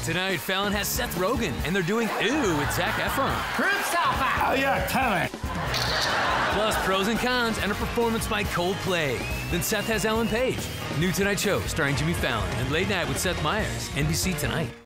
Tonight, Fall0n has Seth Rogen, and they're doing Ew with Zac Efron. Oh, yeah, tell me. Plus pros and cons and a performance by Coldplay. Then Seth has Ellen Page. New Tonight Show starring Jimmy Fallon and Late Night with Seth Meyers. NBC Tonight.